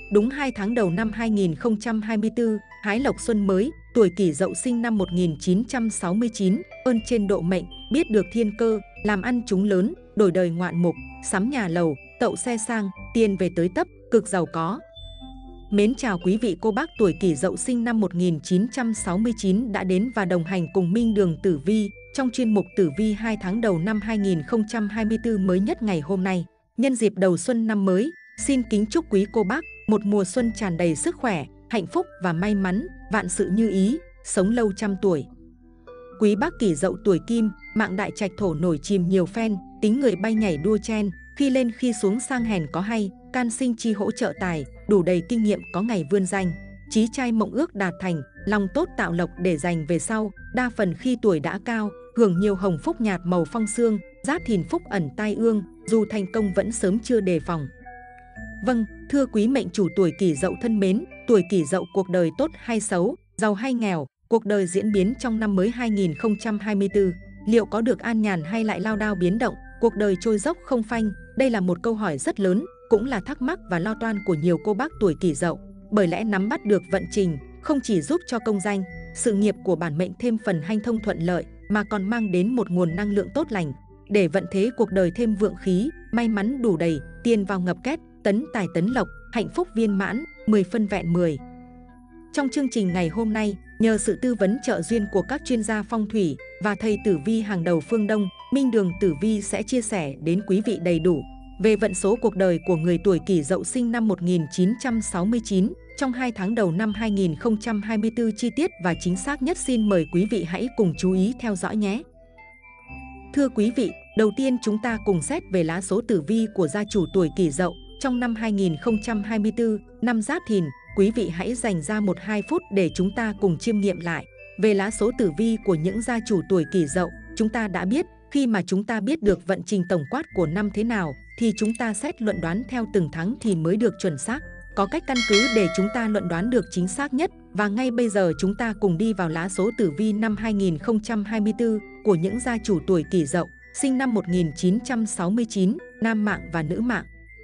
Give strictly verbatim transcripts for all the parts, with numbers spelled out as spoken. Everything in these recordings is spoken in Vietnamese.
đúng hai tháng đầu năm hai nghìn không trăm hai mươi tư, hái lộc xuân mới, tuổi Kỷ Dậu sinh năm một nghìn chín trăm sáu mươi chín, ơn trên độ mệnh, biết được thiên cơ, làm ăn chúng lớn, đổi đời ngoạn mục, sắm nhà lầu, tậu xe sang, tiền về tới tấp, cực giàu có. Mến chào quý vị cô bác tuổi Kỷ Dậu sinh năm một nghìn chín trăm sáu mươi chín đã đến và đồng hành cùng Minh Đường Tử Vi trong chuyên mục Tử Vi hai tháng đầu năm hai nghìn không trăm hai mươi tư mới nhất ngày hôm nay. Nhân dịp đầu xuân năm mới, xin kính chúc quý cô bác một mùa xuân tràn đầy sức khỏe, hạnh phúc và may mắn, vạn sự như ý, sống lâu trăm tuổi. Quý bác Kỷ Dậu tuổi Kim, mạng đại trạch thổ nổi chìm nhiều phen, tính người bay nhảy đua chen, khi lên khi xuống sang hèn có hay, can sinh chi hỗ trợ tài, đủ đầy kinh nghiệm có ngày vươn danh, chí trai mộng ước đạt thành, lòng tốt tạo lộc để dành về sau, đa phần khi tuổi đã cao, hưởng nhiều hồng phúc nhạt màu phong sương, giáp thìn phúc ẩn tai ương, dù thành công vẫn sớm chưa đề phòng. Vâng, thưa quý mệnh chủ tuổi Kỷ Dậu thân mến, tuổi Kỷ Dậu cuộc đời tốt hay xấu, giàu hay nghèo, cuộc đời diễn biến trong năm mới hai nghìn không trăm hai mươi tư, liệu có được an nhàn hay lại lao đao biến động, cuộc đời trôi dốc không phanh? Đây là một câu hỏi rất lớn, cũng là thắc mắc và lo toan của nhiều cô bác tuổi Kỷ Dậu. Bởi lẽ nắm bắt được vận trình không chỉ giúp cho công danh, sự nghiệp của bản mệnh thêm phần hanh thông thuận lợi, mà còn mang đến một nguồn năng lượng tốt lành, để vận thế cuộc đời thêm vượng khí, may mắn đủ đầy, tiền vào ngập két, tấn tài tấn lộc, hạnh phúc viên mãn, mười phân vẹn mười. Trong chương trình ngày hôm nay, nhờ sự tư vấn trợ duyên của các chuyên gia phong thủy và thầy tử vi hàng đầu phương Đông, Minh Đường Tử Vi sẽ chia sẻ đến quý vị đầy đủ về vận số cuộc đời của người tuổi Kỷ Dậu sinh năm một nghìn chín trăm sáu mươi chín trong hai tháng đầu năm hai nghìn không trăm hai mươi tư chi tiết và chính xác nhất. Xin mời quý vị hãy cùng chú ý theo dõi nhé. Thưa quý vị, đầu tiên chúng ta cùng xét về lá số tử vi của gia chủ tuổi Kỷ Dậu trong năm hai nghìn không trăm hai mươi tư, năm Giáp Thìn. Quý vị hãy dành ra một hai phút để chúng ta cùng chiêm nghiệm lại về lá số tử vi của những gia chủ tuổi Kỷ Dậu. Chúng ta đã biết, khi mà chúng ta biết được vận trình tổng quát của năm thế nào, thì chúng ta xét luận đoán theo từng tháng thì mới được chuẩn xác, có cách căn cứ để chúng ta luận đoán được chính xác nhất. Và ngay bây giờ chúng ta cùng đi vào lá số tử vi năm hai nghìn không trăm hai mươi tư của những gia chủ tuổi Kỷ Dậu sinh năm một nghìn chín trăm sáu mươi chín, nam mạng và nữ mạng.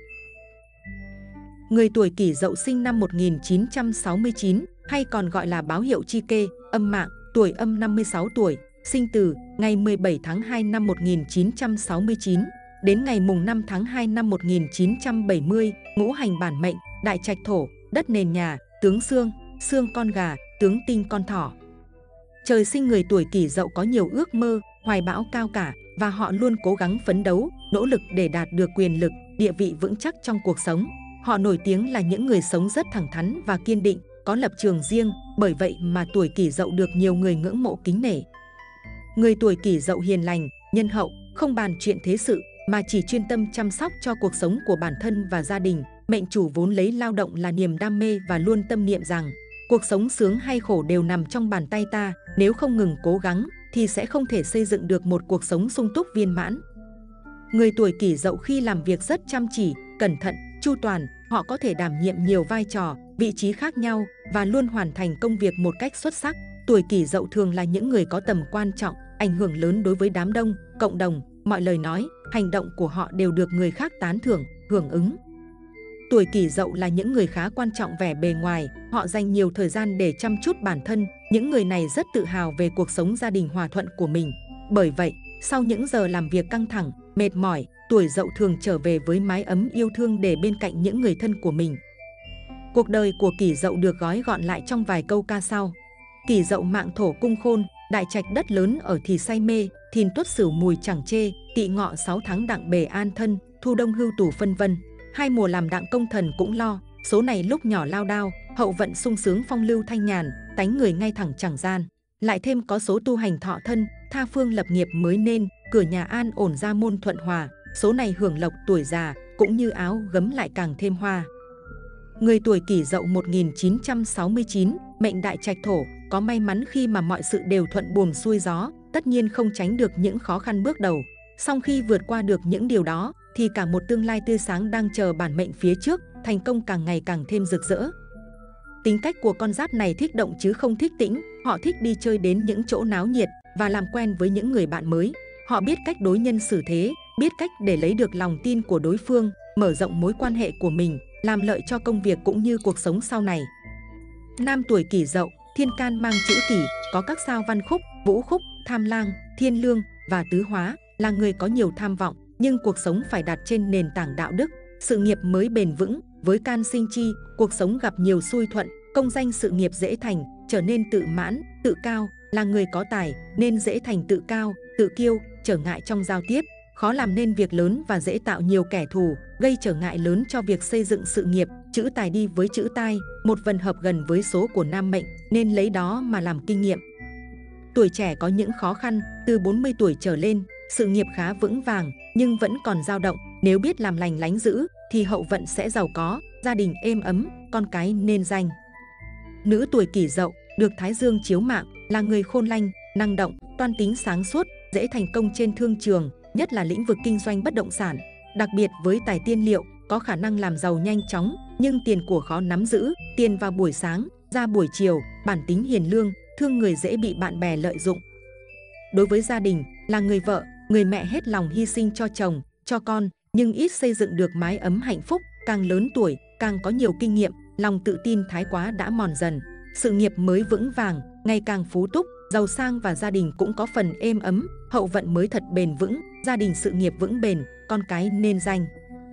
Người tuổi Kỷ Dậu sinh năm một nghìn chín trăm sáu mươi chín, hay còn gọi là báo hiệu chi kê, âm mạng, tuổi âm năm mươi sáu tuổi, sinh từ ngày mười bảy tháng hai năm một nghìn chín trăm sáu mươi chín đến ngày mùng năm tháng hai năm một nghìn chín trăm bảy mươi, ngũ hành bản mệnh, đại trạch thổ, đất nền nhà, tướng xương, xương con gà, tướng tinh con thỏ. Trời sinh người tuổi Kỷ Dậu có nhiều ước mơ, hoài bão cao cả, và họ luôn cố gắng phấn đấu, nỗ lực để đạt được quyền lực, địa vị vững chắc trong cuộc sống. Họ nổi tiếng là những người sống rất thẳng thắn và kiên định, có lập trường riêng, bởi vậy mà tuổi Kỷ Dậu được nhiều người ngưỡng mộ kính nể. Người tuổi Kỷ Dậu hiền lành, nhân hậu, không bàn chuyện thế sự, mà chỉ chuyên tâm chăm sóc cho cuộc sống của bản thân và gia đình. Mệnh chủ vốn lấy lao động là niềm đam mê và luôn tâm niệm rằng cuộc sống sướng hay khổ đều nằm trong bàn tay ta, nếu không ngừng cố gắng thì sẽ không thể xây dựng được một cuộc sống sung túc viên mãn. Người tuổi Kỷ Dậu khi làm việc rất chăm chỉ, cẩn thận, chu toàn, họ có thể đảm nhiệm nhiều vai trò, vị trí khác nhau và luôn hoàn thành công việc một cách xuất sắc. Tuổi Kỷ Dậu thường là những người có tầm quan trọng, ảnh hưởng lớn đối với đám đông, cộng đồng, mọi lời nói, hành động của họ đều được người khác tán thưởng, hưởng ứng. Tuổi Kỷ Dậu là những người khá quan trọng vẻ bề ngoài, họ dành nhiều thời gian để chăm chút bản thân, những người này rất tự hào về cuộc sống gia đình hòa thuận của mình. Bởi vậy, sau những giờ làm việc căng thẳng, mệt mỏi, tuổi Dậu thường trở về với mái ấm yêu thương để bên cạnh những người thân của mình. Cuộc đời của Kỷ Dậu được gói gọn lại trong vài câu ca sau. Kỷ Dậu mạng thổ cung khôn, đại trạch đất lớn ở thì say mê, thìn tuất sửu mùi chẳng chê, tỵ ngọ sáu tháng đặng bề an thân, thu đông hưu tủ phân vân. Hai mùa làm đặng công thần cũng lo, số này lúc nhỏ lao đao, hậu vận sung sướng phong lưu thanh nhàn, tánh người ngay thẳng chẳng gian. Lại thêm có số tu hành thọ thân, tha phương lập nghiệp mới nên, cửa nhà an ổn gia môn thuận hòa, số này hưởng lộc tuổi già, cũng như áo gấm lại càng thêm hoa. Người tuổi Kỷ Dậu một nghìn chín trăm sáu mươi chín, mệnh đại trạch thổ, có may mắn khi mà mọi sự đều thuận buồm xuôi gió, tất nhiên không tránh được những khó khăn bước đầu. Song khi vượt qua được những điều đó, thì cả một tương lai tươi sáng đang chờ bản mệnh phía trước, thành công càng ngày càng thêm rực rỡ. Tính cách của con giáp này thích động chứ không thích tĩnh, họ thích đi chơi đến những chỗ náo nhiệt và làm quen với những người bạn mới. Họ biết cách đối nhân xử thế, biết cách để lấy được lòng tin của đối phương, mở rộng mối quan hệ của mình, làm lợi cho công việc cũng như cuộc sống sau này. Nam tuổi Kỷ Dậu, thiên can mang chữ Kỷ, có các sao Văn Khúc, Vũ Khúc, Tham Lang, Thiên Lương và Tứ Hóa, là người có nhiều tham vọng, nhưng cuộc sống phải đặt trên nền tảng đạo đức, sự nghiệp mới bền vững. Với can sinh chi, cuộc sống gặp nhiều xui thuận, công danh sự nghiệp dễ thành, trở nên tự mãn, tự cao, là người có tài nên dễ thành tự cao, tự kiêu, trở ngại trong giao tiếp, khó làm nên việc lớn và dễ tạo nhiều kẻ thù, gây trở ngại lớn cho việc xây dựng sự nghiệp. Chữ tài đi với chữ tai, một vần hợp gần với số của nam mệnh, nên lấy đó mà làm kinh nghiệm. Tuổi trẻ có những khó khăn, từ bốn mươi tuổi trở lên, sự nghiệp khá vững vàng nhưng vẫn còn dao động, nếu biết làm lành lánh dữ thì hậu vận sẽ giàu có, gia đình êm ấm, con cái nên danh. Nữ tuổi Kỷ Dậu, được Thái Dương chiếu mạng, là người khôn lanh, năng động, toan tính sáng suốt, dễ thành công trên thương trường, nhất là lĩnh vực kinh doanh bất động sản. Đặc biệt với tài tiên liệu, có khả năng làm giàu nhanh chóng, nhưng tiền của khó nắm giữ, tiền vào buổi sáng, ra buổi chiều, bản tính hiền lương, thương người dễ bị bạn bè lợi dụng. Đối với gia đình, là người vợ, người mẹ hết lòng hy sinh cho chồng, cho con, nhưng ít xây dựng được mái ấm hạnh phúc, càng lớn tuổi, càng có nhiều kinh nghiệm, lòng tự tin thái quá đã mòn dần. Sự nghiệp mới vững vàng, ngày càng phú túc, giàu sang và gia đình cũng có phần êm ấm, hậu vận mới thật bền vững, gia đình sự nghiệp vững bền, con cái nên danh.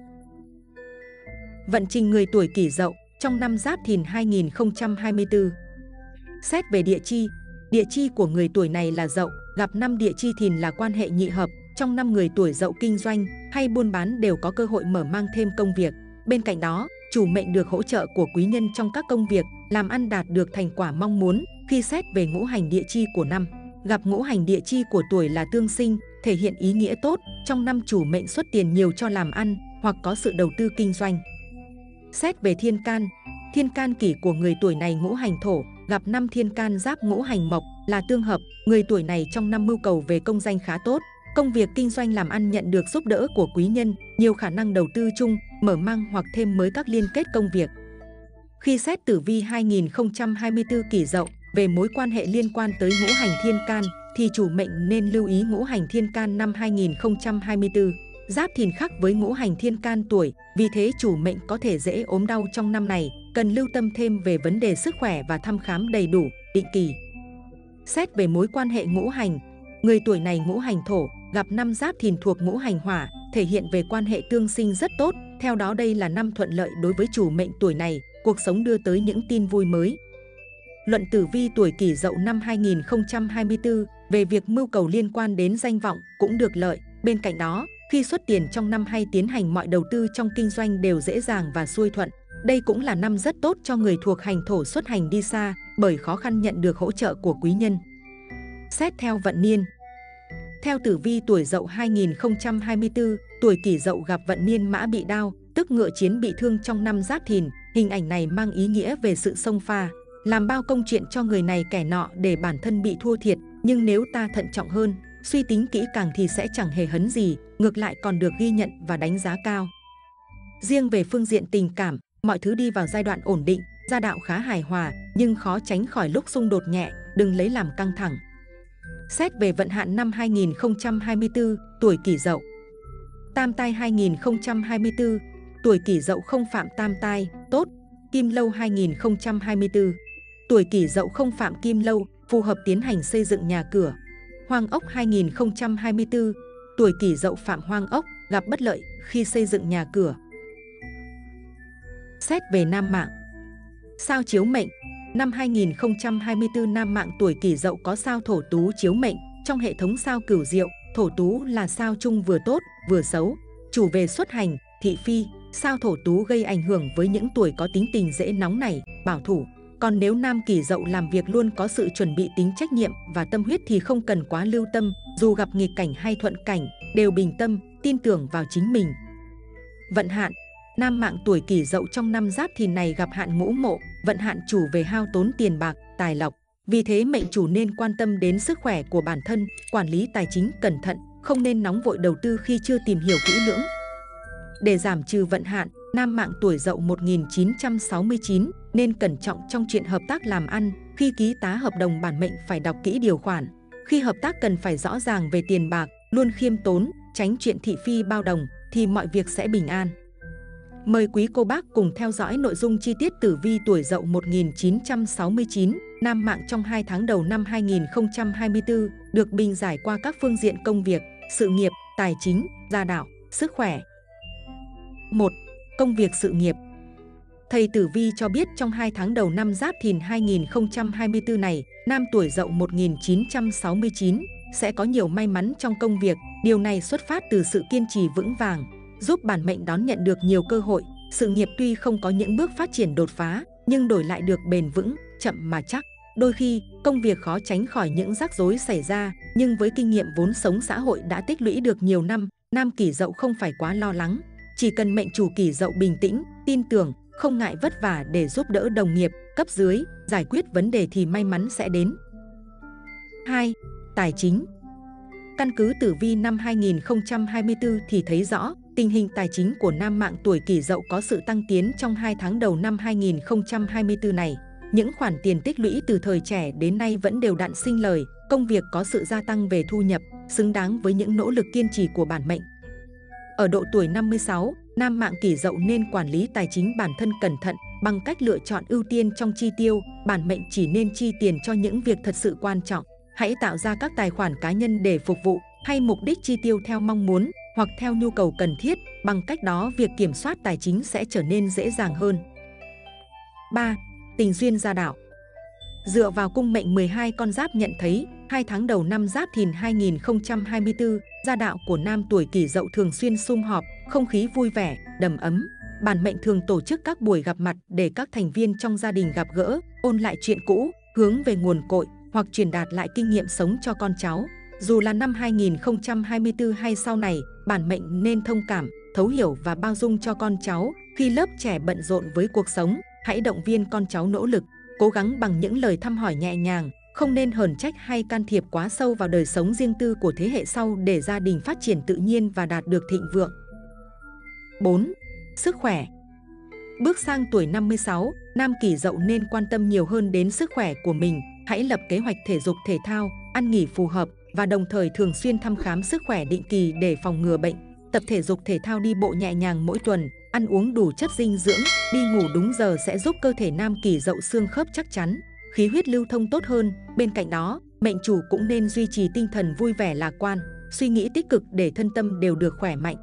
Vận trình người tuổi Kỷ Dậu trong năm Giáp Thìn hai nghìn không trăm hai mươi tư. Xét về địa chi, địa chi của người tuổi này là Dậu, gặp năm địa chi Thìn là quan hệ nhị hợp. Trong năm người tuổi Dậu kinh doanh hay buôn bán đều có cơ hội mở mang thêm công việc. Bên cạnh đó, chủ mệnh được hỗ trợ của quý nhân trong các công việc, làm ăn đạt được thành quả mong muốn. Khi xét về ngũ hành địa chi của năm, gặp ngũ hành địa chi của tuổi là Tương Sinh, thể hiện ý nghĩa tốt. Trong năm chủ mệnh xuất tiền nhiều cho làm ăn hoặc có sự đầu tư kinh doanh. Xét về thiên can, thiên can kỷ của người tuổi này ngũ hành thổ, gặp năm thiên can giáp ngũ hành mộc là tương hợp. Người tuổi này trong năm mưu cầu về công danh khá tốt. Công việc kinh doanh làm ăn nhận được giúp đỡ của quý nhân, nhiều khả năng đầu tư chung, mở mang hoặc thêm mới các liên kết công việc. Khi xét tử vi hai nghìn không trăm hai mươi tư Kỷ Dậu về mối quan hệ liên quan tới ngũ hành thiên can, thì chủ mệnh nên lưu ý ngũ hành thiên can năm hai nghìn không trăm hai mươi tư. Giáp Thìn khắc với ngũ hành thiên can tuổi, vì thế chủ mệnh có thể dễ ốm đau trong năm này, cần lưu tâm thêm về vấn đề sức khỏe và thăm khám đầy đủ, định kỳ. Xét về mối quan hệ ngũ hành, người tuổi này ngũ hành thổ, gặp năm Giáp Thìn thuộc ngũ hành hỏa, thể hiện về quan hệ tương sinh rất tốt. Theo đó đây là năm thuận lợi đối với chủ mệnh tuổi này, cuộc sống đưa tới những tin vui mới. Luận tử vi tuổi Kỷ Dậu năm hai nghìn không trăm hai mươi tư về việc mưu cầu liên quan đến danh vọng cũng được lợi. Bên cạnh đó, khi xuất tiền trong năm hay tiến hành mọi đầu tư trong kinh doanh đều dễ dàng và xuôi thuận. Đây cũng là năm rất tốt cho người thuộc hành thổ xuất hành đi xa, bởi khó khăn nhận được hỗ trợ của quý nhân. Xét theo vận niên. Theo tử vi tuổi Dậu hai nghìn không trăm hai mươi tư, tuổi Kỷ Dậu gặp vận niên mã bị đao, tức ngựa chiến bị thương trong năm Giáp Thìn. Hình ảnh này mang ý nghĩa về sự xông pha, làm bao công chuyện cho người này kẻ nọ để bản thân bị thua thiệt. Nhưng nếu ta thận trọng hơn, suy tính kỹ càng thì sẽ chẳng hề hấn gì, ngược lại còn được ghi nhận và đánh giá cao. Riêng về phương diện tình cảm, mọi thứ đi vào giai đoạn ổn định, gia đạo khá hài hòa, nhưng khó tránh khỏi lúc xung đột nhẹ, đừng lấy làm căng thẳng. Xét về vận hạn năm hai nghìn không trăm hai mươi tư, tuổi Kỷ Dậu. Tam tai hai nghìn không trăm hai mươi tư, tuổi Kỷ Dậu không phạm tam tai, tốt. Kim Lâu hai nghìn không trăm hai mươi tư, tuổi Kỷ Dậu không phạm Kim Lâu, phù hợp tiến hành xây dựng nhà cửa. Hoang Ốc hai nghìn không trăm hai mươi tư, tuổi Kỷ Dậu phạm Hoang Ốc, gặp bất lợi khi xây dựng nhà cửa. Xét về nam mạng. Sao chiếu mệnh. Năm hai nghìn không trăm hai mươi tư nam mạng tuổi Kỷ Dậu có sao Thổ Tú chiếu mệnh. Trong hệ thống sao Cửu Diệu, Thổ Tú là sao chung vừa tốt, vừa xấu. Chủ về xuất hành, thị phi, sao Thổ Tú gây ảnh hưởng với những tuổi có tính tình dễ nóng nảy, bảo thủ. Còn nếu nam Kỷ Dậu làm việc luôn có sự chuẩn bị tính trách nhiệm và tâm huyết thì không cần quá lưu tâm, dù gặp nghịch cảnh hay thuận cảnh, đều bình tâm, tin tưởng vào chính mình. Vận hạn. Nam mạng tuổi Kỷ Dậu trong năm Giáp Thìn này gặp hạn ngũ mộ, vận hạn chủ về hao tốn tiền bạc, tài lộc. Vì thế mệnh chủ nên quan tâm đến sức khỏe của bản thân, quản lý tài chính cẩn thận, không nên nóng vội đầu tư khi chưa tìm hiểu kỹ lưỡng. Để giảm trừ vận hạn, nam mạng tuổi Dậu một nghìn chín trăm sáu mươi chín nên cẩn trọng trong chuyện hợp tác làm ăn. Khi ký tá hợp đồng bản mệnh phải đọc kỹ điều khoản. Khi hợp tác cần phải rõ ràng về tiền bạc, luôn khiêm tốn, tránh chuyện thị phi bao đồng thì mọi việc sẽ bình an. Mời quý cô bác cùng theo dõi nội dung chi tiết tử vi tuổi Dậu một nghìn chín trăm sáu mươi chín, nam mạng trong hai tháng đầu năm hai nghìn không trăm hai mươi tư, được bình giải qua các phương diện công việc, sự nghiệp, tài chính, gia đạo, sức khỏe. một. Công việc sự nghiệp. Thầy tử vi cho biết trong hai tháng đầu năm Giáp Thìn hai nghìn không trăm hai mươi tư này, nam tuổi Dậu một nghìn chín trăm sáu mươi chín sẽ có nhiều may mắn trong công việc. Điều này xuất phát từ sự kiên trì vững vàng, giúp bản mệnh đón nhận được nhiều cơ hội. Sự nghiệp tuy không có những bước phát triển đột phá, nhưng đổi lại được bền vững, chậm mà chắc. Đôi khi, công việc khó tránh khỏi những rắc rối xảy ra, nhưng với kinh nghiệm vốn sống xã hội đã tích lũy được nhiều năm, nam Kỷ Dậu không phải quá lo lắng. Chỉ cần mệnh chủ Kỷ Dậu bình tĩnh, tin tưởng, không ngại vất vả để giúp đỡ đồng nghiệp, cấp dưới, giải quyết vấn đề thì may mắn sẽ đến. hai. Tài chính. Căn cứ tử vi năm hai nghìn không trăm hai mươi tư thì thấy rõ, tình hình tài chính của nam mạng tuổi Kỷ Dậu có sự tăng tiến trong hai tháng đầu năm hai nghìn không trăm hai mươi tư này. Những khoản tiền tích lũy từ thời trẻ đến nay vẫn đều đặn sinh lời, công việc có sự gia tăng về thu nhập, xứng đáng với những nỗ lực kiên trì của bản mệnh. Ở độ tuổi năm mươi sáu, nam mạng Kỷ Dậu nên quản lý tài chính bản thân cẩn thận bằng cách lựa chọn ưu tiên trong chi tiêu. Bản mệnh chỉ nên chi tiền cho những việc thật sự quan trọng. Hãy tạo ra các tài khoản cá nhân để phục vụ hay mục đích chi tiêu theo mong muốn hoặc theo nhu cầu cần thiết. Bằng cách đó, việc kiểm soát tài chính sẽ trở nên dễ dàng hơn. ba. Tình duyên gia đạo. Dựa vào cung mệnh mười hai con giáp nhận thấy, hai tháng đầu năm Giáp Thìn hai nghìn không trăm hai mươi tư, gia đạo của nam tuổi Kỷ Dậu thường xuyên sum họp, không khí vui vẻ, đầm ấm. Bản mệnh thường tổ chức các buổi gặp mặt để các thành viên trong gia đình gặp gỡ, ôn lại chuyện cũ, hướng về nguồn cội hoặc truyền đạt lại kinh nghiệm sống cho con cháu. Dù là năm hai nghìn không trăm hai mươi tư hay sau này, bản mệnh nên thông cảm, thấu hiểu và bao dung cho con cháu. Khi lớp trẻ bận rộn với cuộc sống, hãy động viên con cháu nỗ lực, cố gắng bằng những lời thăm hỏi nhẹ nhàng, không nên hờn trách hay can thiệp quá sâu vào đời sống riêng tư của thế hệ sau để gia đình phát triển tự nhiên và đạt được thịnh vượng. bốn. Sức khỏe. Bước sang tuổi năm mươi sáu, nam Kỷ Dậu nên quan tâm nhiều hơn đến sức khỏe của mình. Hãy lập kế hoạch thể dục thể thao, ăn nghỉ phù hợp và đồng thời thường xuyên thăm khám sức khỏe định kỳ để phòng ngừa bệnh. Tập thể dục thể thao, đi bộ nhẹ nhàng mỗi tuần, ăn uống đủ chất dinh dưỡng, đi ngủ đúng giờ sẽ giúp cơ thể nam Kỷ Dậu xương khớp chắc chắn, khí huyết lưu thông tốt hơn. Bên cạnh đó, mệnh chủ cũng nên duy trì tinh thần vui vẻ lạc quan, suy nghĩ tích cực để thân tâm đều được khỏe mạnh.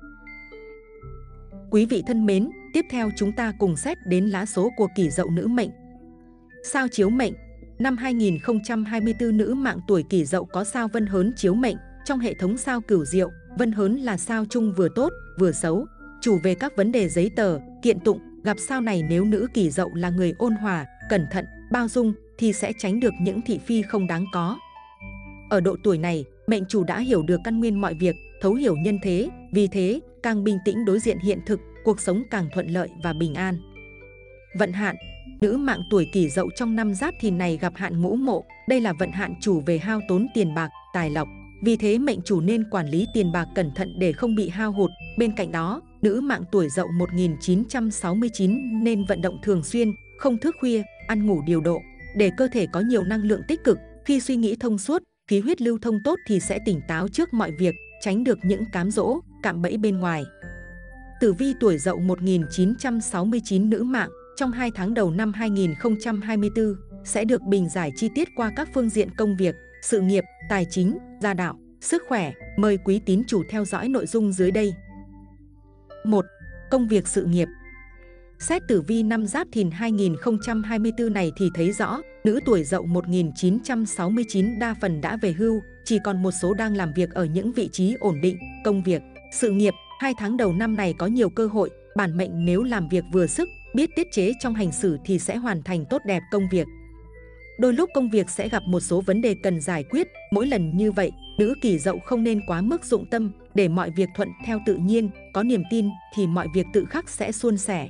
Quý vị thân mến, tiếp theo chúng ta cùng xét đến lá số của Kỷ Dậu nữ mệnh. Sao chiếu mệnh. Năm hai nghìn không trăm hai mươi tư, nữ mạng tuổi Kỷ Dậu có sao Vân Hớn chiếu mệnh. Trong hệ thống sao Cửu Diệu, Vân Hớn là sao chung vừa tốt, vừa xấu, chủ về các vấn đề giấy tờ, kiện tụng. Gặp sao này, nếu nữ Kỷ Dậu là người ôn hòa, cẩn thận, bao dung thì sẽ tránh được những thị phi không đáng có. Ở độ tuổi này, mệnh chủ đã hiểu được căn nguyên mọi việc, thấu hiểu nhân thế, vì thế càng bình tĩnh đối diện hiện thực, cuộc sống càng thuận lợi và bình an. Vận hạn. Nữ mạng tuổi Kỷ Dậu trong năm Giáp Thìn này gặp hạn Ngũ Mộ. Đây là vận hạn chủ về hao tốn tiền bạc, tài lộc. Vì thế mệnh chủ nên quản lý tiền bạc cẩn thận để không bị hao hụt. Bên cạnh đó, nữ mạng tuổi Dậu một nghìn chín trăm sáu mươi chín nên vận động thường xuyên, không thức khuya, ăn ngủ điều độ, để cơ thể có nhiều năng lượng tích cực. Khi suy nghĩ thông suốt, khí huyết lưu thông tốt thì sẽ tỉnh táo trước mọi việc, tránh được những cám dỗ, cạm bẫy bên ngoài. Tử vi tuổi Dậu một nghìn chín trăm sáu mươi chín nữ mạng trong hai tháng đầu năm hai nghìn không trăm hai mươi tư sẽ được bình giải chi tiết qua các phương diện công việc, sự nghiệp, tài chính, gia đạo, sức khỏe. Mời quý tín chủ theo dõi nội dung dưới đây. một. Công việc sự nghiệp. Xét tử vi năm Giáp Thìn hai nghìn không trăm hai mươi tư này thì thấy rõ, nữ tuổi Dậu một nghìn chín trăm sáu mươi chín đa phần đã về hưu, chỉ còn một số đang làm việc ở những vị trí ổn định. Công việc, sự nghiệp, hai tháng đầu năm này có nhiều cơ hội. Bản mệnh nếu làm việc vừa sức, biết tiết chế trong hành xử thì sẽ hoàn thành tốt đẹp công việc. Đôi lúc công việc sẽ gặp một số vấn đề cần giải quyết. Mỗi lần như vậy, nữ Kỷ Dậu không nên quá mức dụng tâm, để mọi việc thuận theo tự nhiên. Có niềm tin thì mọi việc tự khắc sẽ suôn sẻ.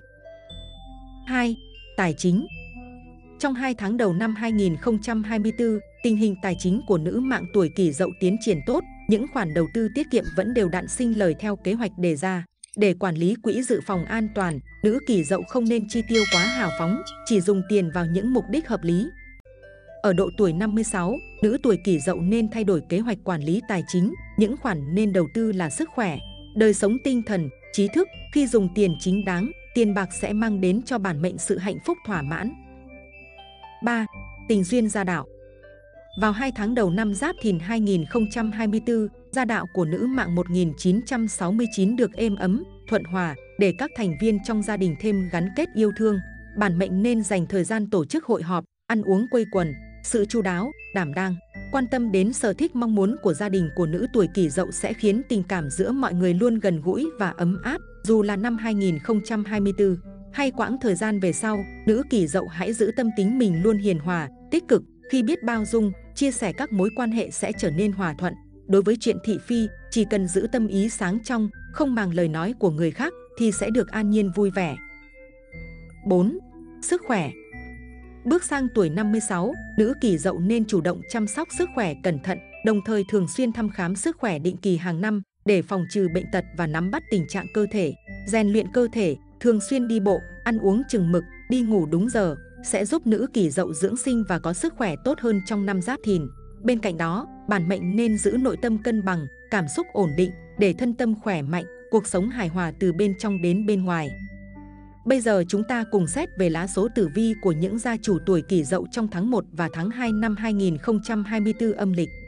hai. Tài chính. Trong hai tháng đầu năm hai nghìn không trăm hai mươi tư, tình hình tài chính của nữ mạng tuổi Kỷ Dậu tiến triển tốt. Những khoản đầu tư tiết kiệm vẫn đều đặn sinh lời theo kế hoạch đề ra. Để quản lý quỹ dự phòng an toàn, nữ Kỷ Dậu không nên chi tiêu quá hào phóng, chỉ dùng tiền vào những mục đích hợp lý. Ở độ tuổi năm mươi sáu, nữ tuổi Kỷ Dậu nên thay đổi kế hoạch quản lý tài chính. Những khoản nên đầu tư là sức khỏe, đời sống tinh thần, trí thức. Khi dùng tiền chính đáng, tiền bạc sẽ mang đến cho bản mệnh sự hạnh phúc thỏa mãn. ba. Tình duyên gia đạo. Vào hai tháng đầu năm Giáp Thìn hai nghìn không trăm hai mươi tư, gia đạo của nữ mạng một nghìn chín trăm sáu mươi chín được êm ấm, thuận hòa, để các thành viên trong gia đình thêm gắn kết yêu thương. Bản mệnh nên dành thời gian tổ chức hội họp, ăn uống quây quần, sự chu đáo, đảm đang, quan tâm đến sở thích mong muốn của gia đình của nữ tuổi Kỷ Dậu sẽ khiến tình cảm giữa mọi người luôn gần gũi và ấm áp, dù là năm hai nghìn không trăm hai mươi tư hay quãng thời gian về sau. Nữ Kỷ Dậu hãy giữ tâm tính mình luôn hiền hòa, tích cực. Khi biết bao dung, chia sẻ các mối quan hệ sẽ trở nên hòa thuận. Đối với chuyện thị phi, chỉ cần giữ tâm ý sáng trong, không màng lời nói của người khác thì sẽ được an nhiên vui vẻ. bốn. Sức khỏe. Bước sang tuổi năm mươi sáu, nữ Kỷ Dậu nên chủ động chăm sóc sức khỏe cẩn thận, đồng thời thường xuyên thăm khám sức khỏe định kỳ hàng năm để phòng trừ bệnh tật và nắm bắt tình trạng cơ thể. Rèn luyện cơ thể, thường xuyên đi bộ, ăn uống chừng mực, đi ngủ đúng giờ sẽ giúp nữ Kỷ Dậu dưỡng sinh và có sức khỏe tốt hơn trong năm Giáp Thìn. Bên cạnh đó, bản mệnh nên giữ nội tâm cân bằng, cảm xúc ổn định để thân tâm khỏe mạnh, cuộc sống hài hòa từ bên trong đến bên ngoài. Bây giờ chúng ta cùng xét về lá số tử vi của những gia chủ tuổi Kỷ Dậu trong tháng một và tháng hai năm hai nghìn không trăm hai mươi tư âm lịch.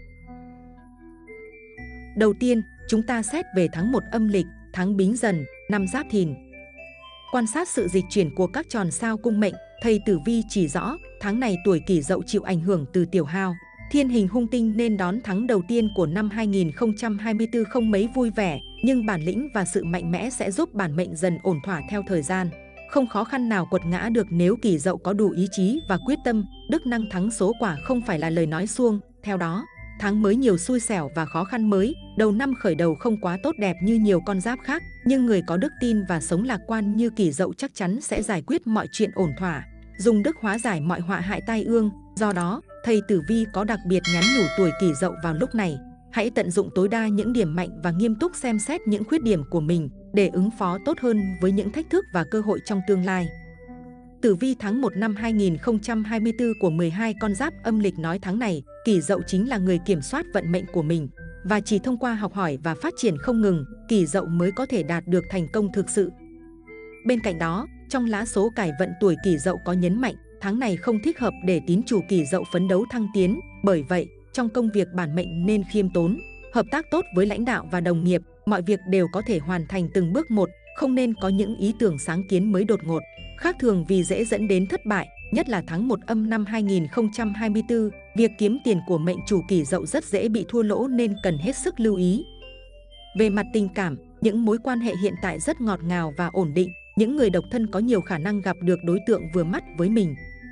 Đầu tiên, chúng ta xét về tháng một âm lịch, tháng Bính Dần, năm Giáp Thìn. Quan sát sự dịch chuyển của các tròn sao cung mệnh, thầy tử vi chỉ rõ tháng này tuổi Kỷ Dậu chịu ảnh hưởng từ tiểu hao, thiên hình hung tinh nên đón tháng đầu tiên của năm hai nghìn không trăm hai mươi tư không mấy vui vẻ, nhưng bản lĩnh và sự mạnh mẽ sẽ giúp bản mệnh dần ổn thỏa theo thời gian. Không khó khăn nào quật ngã được nếu Kỷ Dậu có đủ ý chí và quyết tâm. Đức năng thắng số quả không phải là lời nói suông. Theo đó, tháng mới nhiều xui xẻo và khó khăn mới, đầu năm khởi đầu không quá tốt đẹp như nhiều con giáp khác, nhưng người có đức tin và sống lạc quan như Kỷ Dậu chắc chắn sẽ giải quyết mọi chuyện ổn thỏa, dùng đức hóa giải mọi họa hại tai ương. Do đó, thầy tử vi có đặc biệt nhắn nhủ tuổi Kỷ Dậu vào lúc này: hãy tận dụng tối đa những điểm mạnh và nghiêm túc xem xét những khuyết điểm của mình để ứng phó tốt hơn với những thách thức và cơ hội trong tương lai. Tử vi tháng một năm hai nghìn không trăm hai mươi tư của mười hai con giáp âm lịch nói tháng này, Kỷ Dậu chính là người kiểm soát vận mệnh của mình, và chỉ thông qua học hỏi và phát triển không ngừng, Kỷ Dậu mới có thể đạt được thành công thực sự. Bên cạnh đó, trong lá số cải vận tuổi Kỷ Dậu có nhấn mạnh, tháng này không thích hợp để tín chủ Kỷ Dậu phấn đấu thăng tiến, bởi vậy, trong công việc bản mệnh nên khiêm tốn, hợp tác tốt với lãnh đạo và đồng nghiệp, mọi việc đều có thể hoàn thành từng bước một, không nên có những ý tưởng sáng kiến mới đột ngột, khác thường vì dễ dẫn đến thất bại, nhất là tháng một âm năm hai nghìn không trăm hai mươi tư, việc kiếm tiền của mệnh chủ Kỷ Dậu rất dễ bị thua lỗ nên cần hết sức lưu ý. Về mặt tình cảm, những mối quan hệ hiện tại rất ngọt ngào và ổn định, những người độc thân có nhiều khả năng gặp được đối tượng vừa mắt với mình.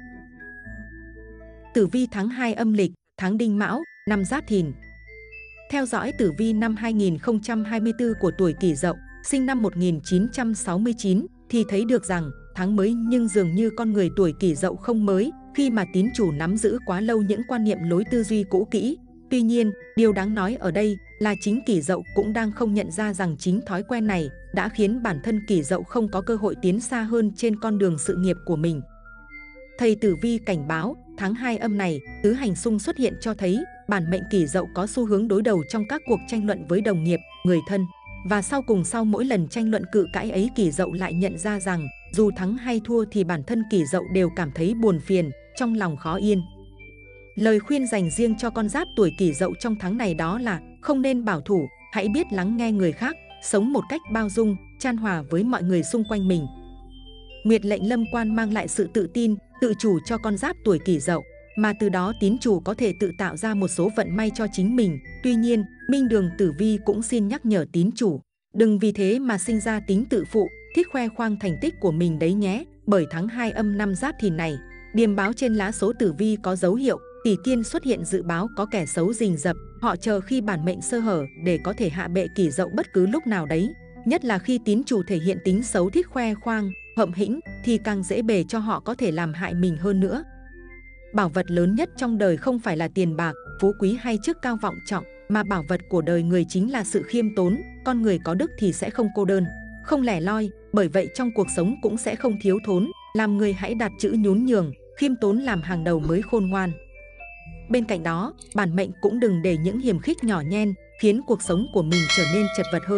Tử vi tháng hai âm lịch, tháng Đinh Mão, năm Giáp Thìn. Theo dõi tử vi năm hai nghìn không trăm hai mươi tư của tuổi Kỷ Dậu, sinh năm một nghìn chín trăm sáu mươi chín, thì thấy được rằng tháng mới nhưng dường như con người tuổi Kỷ Dậu không mới khi mà tín chủ nắm giữ quá lâu những quan niệm lối tư duy cũ kỹ. Tuy nhiên, điều đáng nói ở đây là chính Kỷ Dậu cũng đang không nhận ra rằng chính thói quen này đã khiến bản thân Kỷ Dậu không có cơ hội tiến xa hơn trên con đường sự nghiệp của mình. Thầy tử vi cảnh báo, tháng hai âm này, tứ hành xung xuất hiện cho thấy bản mệnh Kỷ Dậu có xu hướng đối đầu trong các cuộc tranh luận với đồng nghiệp, người thân. Và sau cùng sau mỗi lần tranh luận cự cãi ấy, Kỷ Dậu lại nhận ra rằng dù thắng hay thua thì bản thân Kỷ Dậu đều cảm thấy buồn phiền, trong lòng khó yên. Lời khuyên dành riêng cho con giáp tuổi Kỷ Dậu trong tháng này đó là không nên bảo thủ, hãy biết lắng nghe người khác, sống một cách bao dung, chan hòa với mọi người xung quanh mình. Nguyệt lệnh lâm quan mang lại sự tự tin, tự chủ cho con giáp tuổi Kỷ Dậu, mà từ đó tín chủ có thể tự tạo ra một số vận may cho chính mình. Tuy nhiên, Minh Đường Tử Vi cũng xin nhắc nhở tín chủ, đừng vì thế mà sinh ra tính tự phụ, thích khoe khoang thành tích của mình đấy nhé, bởi tháng hai âm năm Giáp Thìn này, điềm báo trên lá số tử vi có dấu hiệu tỷ kiên xuất hiện dự báo có kẻ xấu rình rập, họ chờ khi bản mệnh sơ hở để có thể hạ bệ Kỷ Dậu bất cứ lúc nào đấy. Nhất là khi tín chủ thể hiện tính xấu thích khoe khoang, hậm hĩnh thì càng dễ bề cho họ có thể làm hại mình hơn nữa. Bảo vật lớn nhất trong đời không phải là tiền bạc, phú quý hay chức cao vọng trọng, mà bảo vật của đời người chính là sự khiêm tốn. Con người có đức thì sẽ không cô đơn, không lẻ loi, bởi vậy trong cuộc sống cũng sẽ không thiếu thốn. Làm người hãy đặt chữ nhún nhường, khiêm tốn làm hàng đầu mới khôn ngoan. Bên cạnh đó, bản mệnh cũng đừng để những hiềm khích nhỏ nhen khiến cuộc sống của mình trở nên chật vật hơn.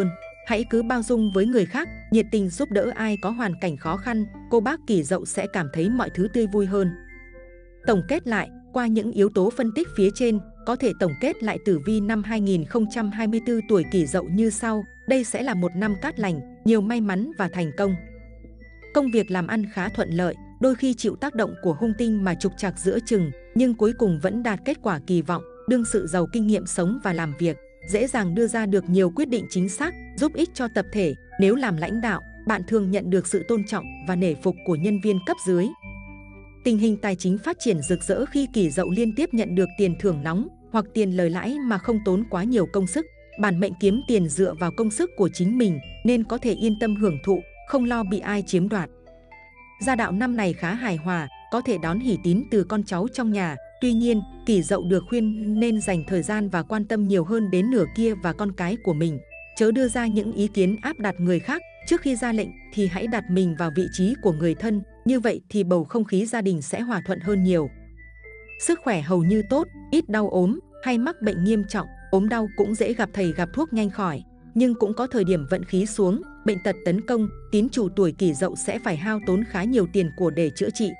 Hãy cứ bao dung với người khác, nhiệt tình giúp đỡ ai có hoàn cảnh khó khăn, cô bác Kỷ Dậu sẽ cảm thấy mọi thứ tươi vui hơn. Tổng kết lại, qua những yếu tố phân tích phía trên, có thể tổng kết lại tử vi năm hai nghìn không trăm hai mươi tư tuổi Kỷ Dậu như sau. Đây sẽ là một năm cát lành, nhiều may mắn và thành công. Công việc làm ăn khá thuận lợi, đôi khi chịu tác động của hung tinh mà trục trặc giữa chừng, nhưng cuối cùng vẫn đạt kết quả kỳ vọng, đương sự giàu kinh nghiệm sống và làm việc, dễ dàng đưa ra được nhiều quyết định chính xác, giúp ích cho tập thể. Nếu làm lãnh đạo, bạn thường nhận được sự tôn trọng và nể phục của nhân viên cấp dưới. Tình hình tài chính phát triển rực rỡ khi Kỷ Dậu liên tiếp nhận được tiền thưởng nóng hoặc tiền lời lãi mà không tốn quá nhiều công sức. Bản mệnh kiếm tiền dựa vào công sức của chính mình nên có thể yên tâm hưởng thụ, không lo bị ai chiếm đoạt. Gia đạo năm này khá hài hòa, có thể đón hỷ tín từ con cháu trong nhà. Tuy nhiên, Kỷ Dậu được khuyên nên dành thời gian và quan tâm nhiều hơn đến nửa kia và con cái của mình. Chớ đưa ra những ý kiến áp đặt người khác, trước khi ra lệnh thì hãy đặt mình vào vị trí của người thân, như vậy thì bầu không khí gia đình sẽ hòa thuận hơn nhiều. Sức khỏe hầu như tốt, ít đau ốm hay mắc bệnh nghiêm trọng, ốm đau cũng dễ gặp thầy gặp thuốc nhanh khỏi. Nhưng cũng có thời điểm vận khí xuống, bệnh tật tấn công, tín chủ tuổi Kỷ Dậu sẽ phải hao tốn khá nhiều tiền của để chữa trị.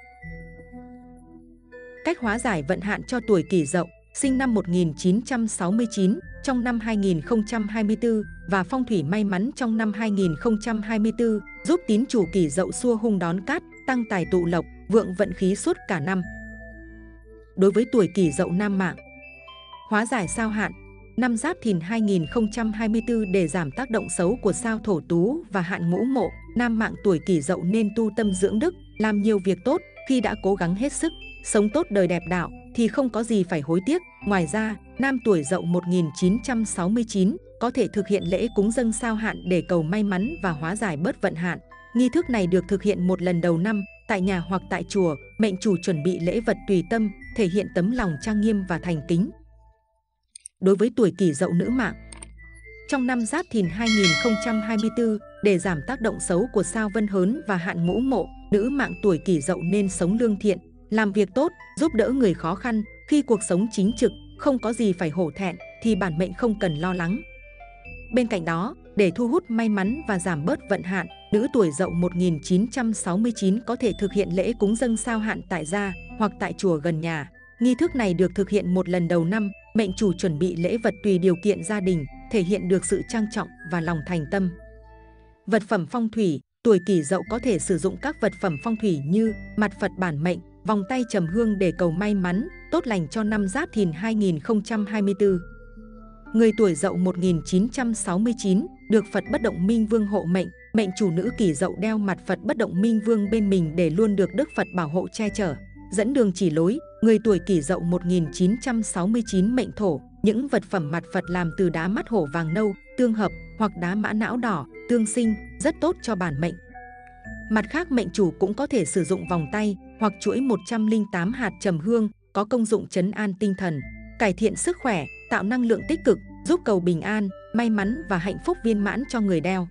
Cách hóa giải vận hạn cho tuổi Kỷ Dậu, sinh năm một nghìn chín trăm sáu mươi chín, trong năm hai nghìn không trăm hai mươi tư và phong thủy may mắn trong năm hai nghìn không trăm hai mươi tư, giúp tín chủ Kỷ Dậu xua hung đón cát, tăng tài tụ lộc, vượng vận khí suốt cả năm. Đối với tuổi Kỷ Dậu nam mạng, hóa giải sao hạn. Năm Giáp Thìn hai nghìn không trăm hai mươi tư để giảm tác động xấu của sao Thổ Tú và hạn Ngũ Mộ, nam mạng tuổi Kỷ Dậu nên tu tâm dưỡng đức, làm nhiều việc tốt. Khi đã cố gắng hết sức, sống tốt đời đẹp đạo thì không có gì phải hối tiếc. Ngoài ra, nam tuổi Dậu một nghìn chín trăm sáu mươi chín có thể thực hiện lễ cúng dâng sao hạn để cầu may mắn và hóa giải bớt vận hạn. Nghi thức này được thực hiện một lần đầu năm, tại nhà hoặc tại chùa. Mệnh chủ chuẩn bị lễ vật tùy tâm, thể hiện tấm lòng trang nghiêm và thành kính. Đối với tuổi Kỷ Dậu nữ mạng, trong năm Giáp Thìn hai nghìn không trăm hai mươi tư, để giảm tác động xấu của sao Vân Hớn và hạn Ngũ Mộ, nữ mạng tuổi Kỷ Dậu nên sống lương thiện, làm việc tốt, giúp đỡ người khó khăn. Khi cuộc sống chính trực, không có gì phải hổ thẹn thì bản mệnh không cần lo lắng. Bên cạnh đó, để thu hút may mắn và giảm bớt vận hạn, nữ tuổi Dậu một nghìn chín trăm sáu mươi chín có thể thực hiện lễ cúng dâng sao hạn tại gia hoặc tại chùa gần nhà. Nghi thức này được thực hiện một lần đầu năm, mệnh chủ chuẩn bị lễ vật tùy điều kiện gia đình, thể hiện được sự trang trọng và lòng thành tâm. Vật phẩm phong thủy, tuổi Kỷ Dậu có thể sử dụng các vật phẩm phong thủy như mặt Phật bản mệnh, vòng tay trầm hương để cầu may mắn, tốt lành cho năm Giáp Thìn hai nghìn không trăm hai mươi tư. Người tuổi Dậu một nghìn chín trăm sáu mươi chín được Phật Bất Động Minh Vương hộ mệnh, mệnh chủ nữ Kỷ Dậu đeo mặt Phật Bất Động Minh Vương bên mình để luôn được Đức Phật bảo hộ che chở, dẫn đường chỉ lối. Người tuổi Kỷ Dậu một nghìn chín trăm sáu mươi chín mệnh Thổ, những vật phẩm mặt Phật làm từ đá mắt hổ vàng nâu, tương hợp hoặc đá mã não đỏ, tương sinh, rất tốt cho bản mệnh. Mặt khác, mệnh chủ cũng có thể sử dụng vòng tay hoặc chuỗi một trăm lẻ tám hạt trầm hương, có công dụng trấn an tinh thần, cải thiện sức khỏe, tạo năng lượng tích cực, giúp cầu bình an, may mắn và hạnh phúc viên mãn cho người đeo.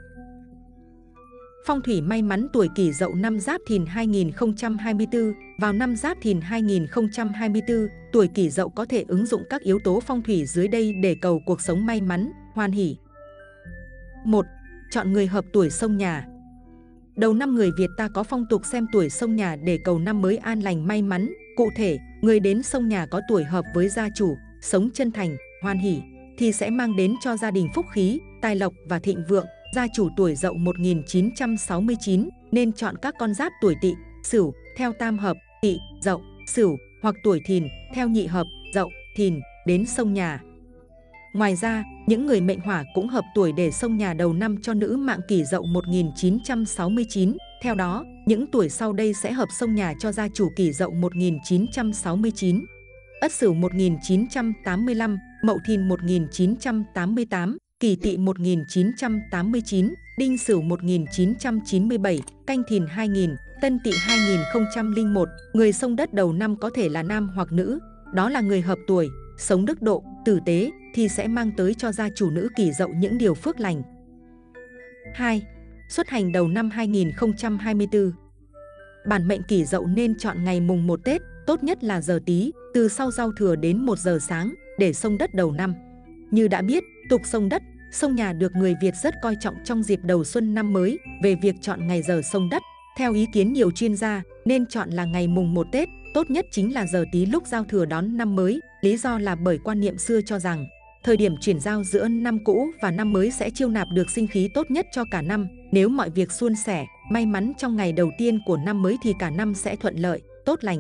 Phong thủy may mắn tuổi Kỷ Dậu năm Giáp Thìn hai nghìn không trăm hai mươi tư. Vào năm Giáp Thìn hai nghìn không trăm hai mươi tư, tuổi Kỷ Dậu có thể ứng dụng các yếu tố phong thủy dưới đây để cầu cuộc sống may mắn, hoan hỷ. một. Chọn người hợp tuổi xông nhà. Đầu năm người Việt ta có phong tục xem tuổi xông nhà để cầu năm mới an lành may mắn. Cụ thể, người đến xông nhà có tuổi hợp với gia chủ, sống chân thành, hoan hỷ thì sẽ mang đến cho gia đình phúc khí, tài lộc và thịnh vượng. Gia chủ tuổi Dậu một nghìn chín trăm sáu mươi chín nên chọn các con giáp tuổi Tỵ, Sửu theo tam hợp, Tỵ, Dậu, Sửu hoặc tuổi Thìn theo nhị hợp, Dậu, Thìn đến xông nhà. Ngoài ra, những người mệnh Hỏa cũng hợp tuổi để xông nhà đầu năm cho nữ mạng Kỷ Dậu một nghìn chín trăm sáu mươi chín. Theo đó, những tuổi sau đây sẽ hợp xông nhà cho gia chủ Kỷ Dậu một nghìn chín trăm sáu mươi chín. Ất Sửu một nghìn chín trăm tám mươi lăm, Mậu Thìn một nghìn chín trăm tám mươi tám, Kỷ Tỵ một nghìn chín trăm tám mươi chín, Đinh Sửu một nghìn chín trăm chín mươi bảy, Canh Thìn hai nghìn, Tân Tỵ hai nghìn không trăm lẻ một. Người xông đất đầu năm có thể là nam hoặc nữ, đó là người hợp tuổi, sống đức độ, tử tế thì sẽ mang tới cho gia chủ nữ Kỷ Dậu những điều phước lành. hai. Xuất hành đầu năm hai nghìn không trăm hai mươi tư. Bản mệnh Kỷ Dậu nên chọn ngày mùng một Tết, tốt nhất là giờ Tý, từ sau giao thừa đến một giờ sáng để xông đất đầu năm. Như đã biết, tục xông đất, Xông nhà được người Việt rất coi trọng trong dịp đầu xuân năm mới. Về việc chọn ngày giờ xông đất, theo ý kiến nhiều chuyên gia, nên chọn là ngày mùng một Tết, tốt nhất chính là giờ Tý lúc giao thừa đón năm mới. Lý do là bởi quan niệm xưa cho rằng, thời điểm chuyển giao giữa năm cũ và năm mới sẽ chiêu nạp được sinh khí tốt nhất cho cả năm. Nếu mọi việc suôn sẻ, may mắn trong ngày đầu tiên của năm mới thì cả năm sẽ thuận lợi, tốt lành.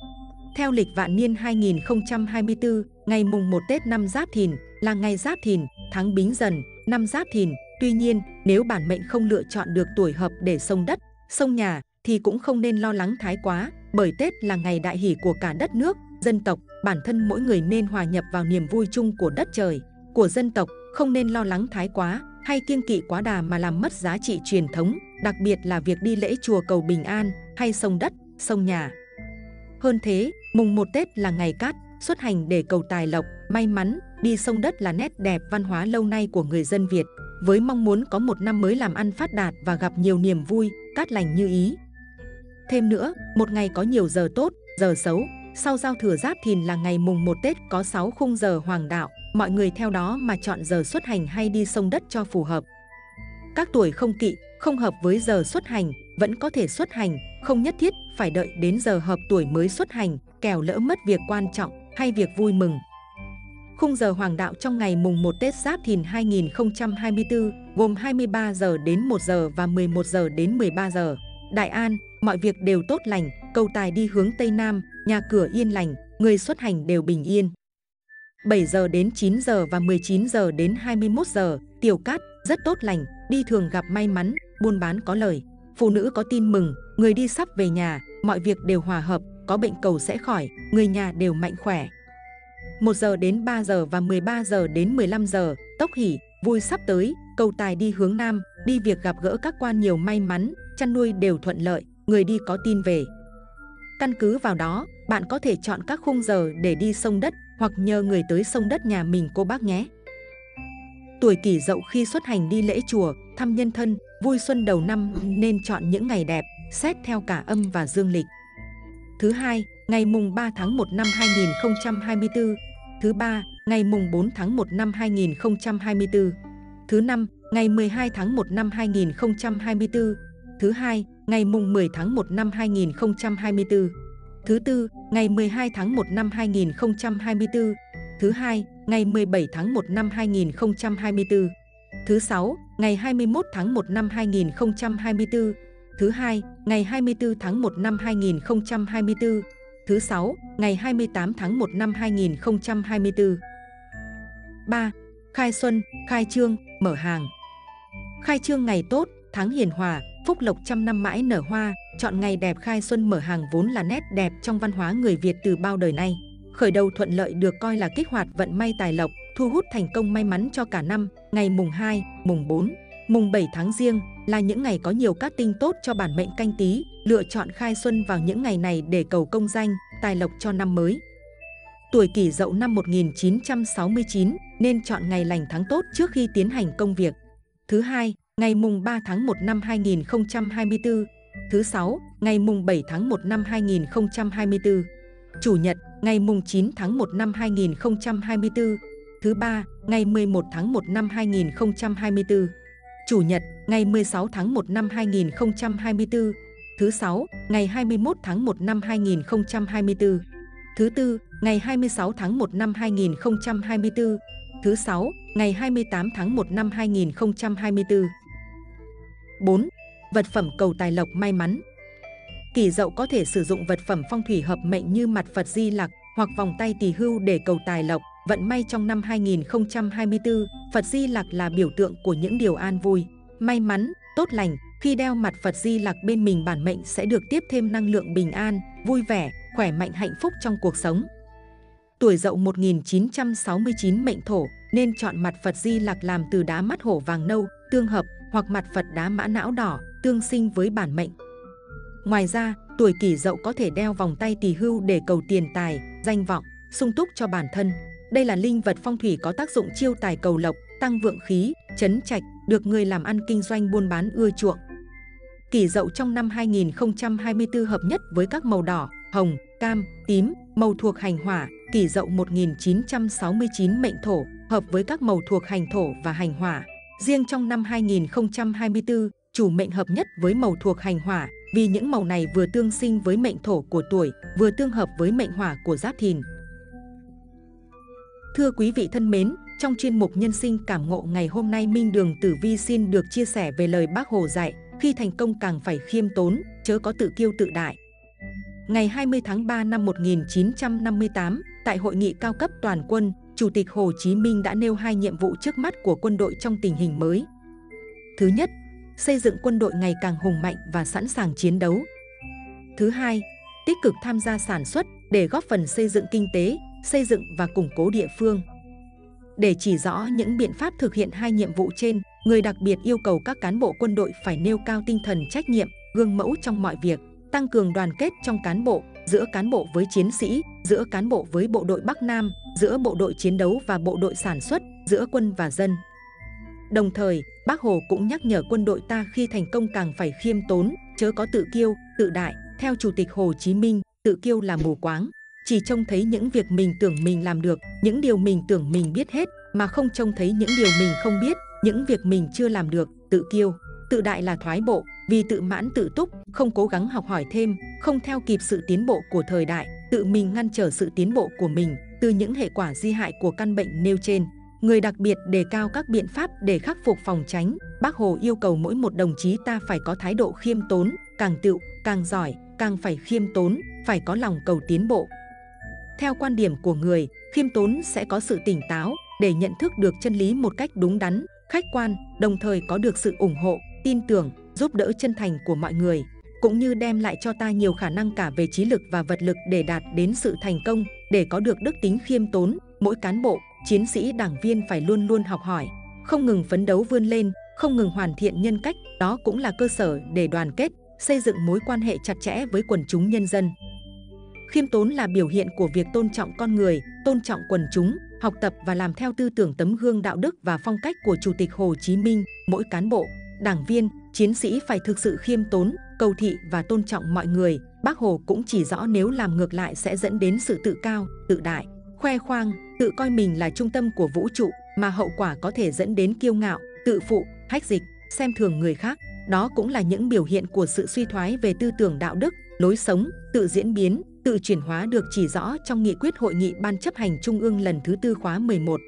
Theo lịch vạn niên hai nghìn không trăm hai mươi tư, ngày mùng một Tết năm Giáp Thìn là ngày Giáp Thìn, tháng Bính Dần, năm Giáp Thìn. Tuy nhiên, nếu bản mệnh không lựa chọn được tuổi hợp để xông đất, xông nhà thì cũng không nên lo lắng thái quá, bởi Tết là ngày đại hỷ của cả đất nước, dân tộc, bản thân mỗi người nên hòa nhập vào niềm vui chung của đất trời, của dân tộc, không nên lo lắng thái quá hay kiêng kỵ quá đà mà làm mất giá trị truyền thống, đặc biệt là việc đi lễ chùa cầu bình an hay xông đất, xông nhà. Hơn thế, mùng một Tết là ngày cát, xuất hành để cầu tài lộc, may mắn, đi xông đất là nét đẹp văn hóa lâu nay của người dân Việt, với mong muốn có một năm mới làm ăn phát đạt và gặp nhiều niềm vui, cát lành như ý. Thêm nữa, một ngày có nhiều giờ tốt, giờ xấu. Sau giao thừa Giáp Thìn là ngày mùng một Tết có sáu khung giờ hoàng đạo, mọi người theo đó mà chọn giờ xuất hành hay đi xông đất cho phù hợp. Các tuổi không kỵ, không hợp với giờ xuất hành, vẫn có thể xuất hành, không nhất thiết phải đợi đến giờ hợp tuổi mới xuất hành, kẻo lỡ mất việc quan trọng hay việc vui mừng. Khung giờ hoàng đạo trong ngày mùng một Tết Giáp Thìn hai nghìn không trăm hai mươi tư gồm hai mươi ba giờ đến một giờ và mười một giờ đến mười ba giờ. Đại an, mọi việc đều tốt lành, cầu tài đi hướng Tây Nam, nhà cửa yên lành, người xuất hành đều bình yên. bảy giờ đến chín giờ và mười chín giờ đến hai mươi mốt giờ, tiểu cát, rất tốt lành, đi thường gặp may mắn, buôn bán có lời, phụ nữ có tin mừng, người đi sắp về nhà, mọi việc đều hòa hợp, có bệnh cầu sẽ khỏi, người nhà đều mạnh khỏe. một giờ đến ba giờ và mười ba giờ đến mười lăm giờ, tốc hỷ, vui sắp tới, cầu tài đi hướng Nam, đi việc gặp gỡ các quan nhiều may mắn, chăn nuôi đều thuận lợi, người đi có tin về. Căn cứ vào đó, bạn có thể chọn các khung giờ để đi xông đất hoặc nhờ người tới xông đất nhà mình cô bác nhé. Tuổi Kỷ Dậu khi xuất hành đi lễ chùa, thăm nhân thân, vui xuân đầu năm nên chọn những ngày đẹp, xét theo cả âm và dương lịch. Thứ hai, ngày mùng ba tháng một năm hai nghìn không trăm hai mươi tư. Thứ ba, ngày mùng bốn tháng một năm hai nghìn không trăm hai mươi tư. Thứ năm, ngày mười hai tháng một năm hai nghìn không trăm hai mươi tư. Thứ hai, ngày mùng mười tháng một năm hai nghìn không trăm hai mươi tư. Thứ tư, ngày mười hai tháng một năm hai nghìn không trăm hai mươi tư. Thứ hai, ngày mười bảy tháng một năm hai nghìn không trăm hai mươi tư. Thứ sáu, ngày hai mươi mốt tháng một năm hai nghìn không trăm hai mươi tư. Thứ hai, ngày hai mươi tư tháng một năm hai nghìn không trăm hai mươi tư. Thứ sáu, ngày hai mươi tám tháng một năm hai nghìn không trăm hai mươi tư. ba. Khai xuân, khai trương, mở hàng. Khai trương ngày tốt, tháng hiền hòa, phúc lộc trăm năm mãi nở hoa, chọn ngày đẹp khai xuân mở hàng vốn là nét đẹp trong văn hóa người Việt từ bao đời nay. Khởi đầu thuận lợi được coi là kích hoạt vận may tài lộc, thu hút thành công may mắn cho cả năm. Ngày mùng hai, mùng bốn, mùng bảy tháng Giêng là những ngày có nhiều cát tinh tốt cho bản mệnh Canh Tý, lựa chọn khai xuân vào những ngày này để cầu công danh, tài lộc cho năm mới. Tuổi Kỷ Dậu năm một nghìn chín trăm sáu mươi chín nên chọn ngày lành tháng tốt trước khi tiến hành công việc. Thứ hai, ngày mùng ba tháng một năm hai nghìn không trăm hai mươi tư. Thứ sáu, ngày mùng bảy tháng một năm hai nghìn không trăm hai mươi tư. Chủ nhật, ngày mùng chín tháng một năm hai nghìn không trăm hai mươi tư. Thứ ba, ngày mười một tháng một năm hai nghìn không trăm hai mươi tư. Chủ nhật, ngày mười sáu tháng một năm hai nghìn không trăm hai mươi tư. Thứ sáu, ngày hai mươi mốt tháng một năm hai nghìn không trăm hai mươi tư. Thứ tư, ngày hai mươi sáu tháng một năm hai nghìn không trăm hai mươi tư. Thứ sáu, ngày hai mươi tám tháng một năm hai nghìn không trăm hai mươi tư. bốn. Vật phẩm cầu tài lộc may mắn. Kỷ Dậu có thể sử dụng vật phẩm phong thủy hợp mệnh như mặt Phật Di Lặc hoặc vòng tay tỳ hưu để cầu tài lộc, vận may trong năm hai nghìn không trăm hai mươi tư. Phật Di Lặc là biểu tượng của những điều an vui, may mắn, tốt lành. Khi đeo mặt Phật Di Lặc bên mình, bản mệnh sẽ được tiếp thêm năng lượng bình an, vui vẻ, khỏe mạnh, hạnh phúc trong cuộc sống. Tuổi Dậu một nghìn chín trăm sáu mươi chín mệnh Thổ nên chọn mặt Phật Di Lặc làm từ đá mắt hổ vàng nâu, tương hợp, hoặc mặt Phật đá mã não đỏ, tương sinh với bản mệnh. Ngoài ra, tuổi Kỷ Dậu có thể đeo vòng tay tỳ hưu để cầu tiền tài, danh vọng, sung túc cho bản thân. Đây là linh vật phong thủy có tác dụng chiêu tài cầu lộc, tăng vượng khí, trấn trạch, được người làm ăn kinh doanh buôn bán ưa chuộng. Kỷ Dậu trong năm hai nghìn không trăm hai mươi tư hợp nhất với các màu đỏ, hồng, cam, tím, màu thuộc hành hỏa. Kỷ Dậu một nghìn chín trăm sáu mươi chín mệnh Thổ hợp với các màu thuộc hành thổ và hành hỏa. Riêng trong năm hai nghìn không trăm hai mươi tư, chủ mệnh hợp nhất với màu thuộc hành hỏa, vì những màu này vừa tương sinh với mệnh thổ của tuổi, vừa tương hợp với mệnh hỏa của Giáp Thìn. Thưa quý vị thân mến, trong chuyên mục Nhân sinh cảm ngộ ngày hôm nay, Minh Đường Tử Vi xin được chia sẻ về lời Bác Hồ dạy: khi thành công càng phải khiêm tốn, chớ có tự kiêu tự đại. Ngày hai mươi tháng ba năm một nghìn chín trăm năm mươi tám, tại hội nghị cao cấp toàn quân, Chủ tịch Hồ Chí Minh đã nêu hai nhiệm vụ trước mắt của quân đội trong tình hình mới. Thứ nhất, xây dựng quân đội ngày càng hùng mạnh và sẵn sàng chiến đấu. Thứ hai, tích cực tham gia sản xuất để góp phần xây dựng kinh tế, xây dựng và củng cố địa phương. Để chỉ rõ những biện pháp thực hiện hai nhiệm vụ trên, người đặc biệt yêu cầu các cán bộ quân đội phải nêu cao tinh thần trách nhiệm, gương mẫu trong mọi việc, tăng cường đoàn kết trong cán bộ, giữa cán bộ với chiến sĩ, giữa cán bộ với bộ đội Bắc Nam, giữa bộ đội chiến đấu và bộ đội sản xuất, giữa quân và dân. Đồng thời, Bác Hồ cũng nhắc nhở quân đội ta khi thành công càng phải khiêm tốn, chớ có tự kiêu, tự đại. Theo Chủ tịch Hồ Chí Minh, tự kiêu là mù quáng, chỉ trông thấy những việc mình tưởng mình làm được, những điều mình tưởng mình biết hết, mà không trông thấy những điều mình không biết, những việc mình chưa làm được. Tự kiêu, tự đại là thoái bộ, vì tự mãn tự túc, không cố gắng học hỏi thêm, không theo kịp sự tiến bộ của thời đại, tự mình ngăn trở sự tiến bộ của mình từ những hệ quả di hại của căn bệnh nêu trên. Người đặc biệt đề cao các biện pháp để khắc phục phòng tránh. Bác Hồ yêu cầu mỗi một đồng chí ta phải có thái độ khiêm tốn, càng tựu, càng giỏi, càng phải khiêm tốn, phải có lòng cầu tiến bộ. Theo quan điểm của người, khiêm tốn sẽ có sự tỉnh táo để nhận thức được chân lý một cách đúng đắn, khách quan, đồng thời có được sự ủng hộ, tin tưởng, giúp đỡ chân thành của mọi người, cũng như đem lại cho ta nhiều khả năng cả về trí lực và vật lực để đạt đến sự thành công. Để có được đức tính khiêm tốn, mỗi cán bộ, chiến sĩ, đảng viên phải luôn luôn học hỏi, không ngừng phấn đấu vươn lên, không ngừng hoàn thiện nhân cách. Đó cũng là cơ sở để đoàn kết, xây dựng mối quan hệ chặt chẽ với quần chúng nhân dân. Khiêm tốn là biểu hiện của việc tôn trọng con người, tôn trọng quần chúng, học tập và làm theo tư tưởng tấm gương đạo đức và phong cách của Chủ tịch Hồ Chí Minh. Mỗi cán bộ, đảng viên, chiến sĩ phải thực sự khiêm tốn, cầu thị và tôn trọng mọi người. Bác Hồ cũng chỉ rõ nếu làm ngược lại sẽ dẫn đến sự tự cao, tự đại, khoe khoang, tự coi mình là trung tâm của vũ trụ, mà hậu quả có thể dẫn đến kiêu ngạo, tự phụ, hách dịch, xem thường người khác. Đó cũng là những biểu hiện của sự suy thoái về tư tưởng đạo đức, lối sống, tự diễn biến, tự chuyển hóa được chỉ rõ trong nghị quyết Hội nghị Ban chấp hành Trung ương lần thứ tư khóa mười một.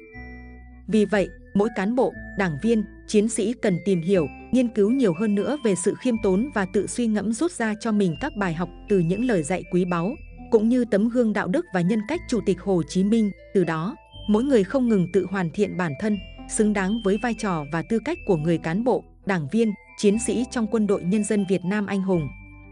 Vì vậy, mỗi cán bộ, đảng viên, chiến sĩ cần tìm hiểu, nghiên cứu nhiều hơn nữa về sự khiêm tốn và tự suy ngẫm rút ra cho mình các bài học từ những lời dạy quý báu, cũng như tấm gương đạo đức và nhân cách Chủ tịch Hồ Chí Minh. Từ đó, mỗi người không ngừng tự hoàn thiện bản thân, xứng đáng với vai trò và tư cách của người cán bộ, đảng viên, chiến sĩ trong Quân đội Nhân dân Việt Nam anh hùng.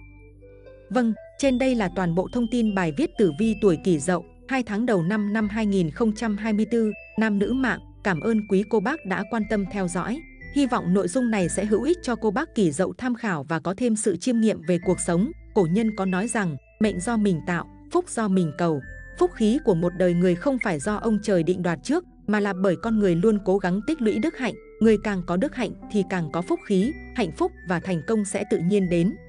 Vâng, trên đây là toàn bộ thông tin bài viết tử vi tuổi Kỷ Dậu, hai tháng đầu năm năm hai nghìn không trăm hai mươi tư, nam nữ mạng. Cảm ơn quý cô bác đã quan tâm theo dõi. Hy vọng nội dung này sẽ hữu ích cho cô bác Kỷ Dậu tham khảo và có thêm sự chiêm nghiệm về cuộc sống. Cổ nhân có nói rằng, mệnh do mình tạo, phúc do mình cầu. Phúc khí của một đời người không phải do ông trời định đoạt trước, mà là bởi con người luôn cố gắng tích lũy đức hạnh. Người càng có đức hạnh thì càng có phúc khí, hạnh phúc và thành công sẽ tự nhiên đến.